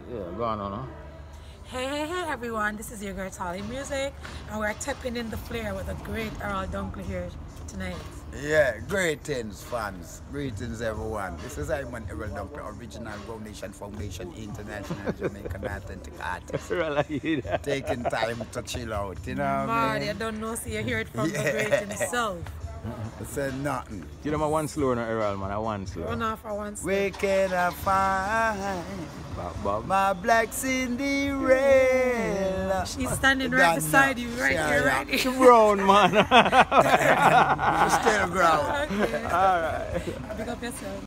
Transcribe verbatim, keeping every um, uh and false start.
Yeah, go on, no? Hey, hey, hey, everyone. This is your girl, Tolly Music, and we're tapping in the flair with a great Errol Dunkley here tonight. Yeah, greetings, fans. Greetings, everyone. This is Iman Errol Dunkley, original Foundation Foundation International Jamaican Authentic Artist. Taking time to chill out, you know what I Man, mean? you don't know, so you hear it from Yeah. the great himself. I said nothing. You know, my one slow no Errol, man. I one slow. One off for one Where can I find Bob, Bob. my black Cinderella? She's standing right Done beside now. you, right Yeah, here, yeah. right here. She brown, man. Still ground. Okay. All right. Big up yourself.